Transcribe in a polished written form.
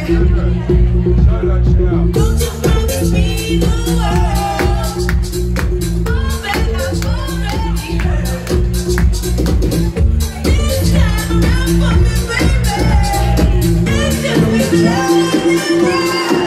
Don't you promise me the world? Oh, baby, I've already heard. This time around for me, baby. And just be telling the world.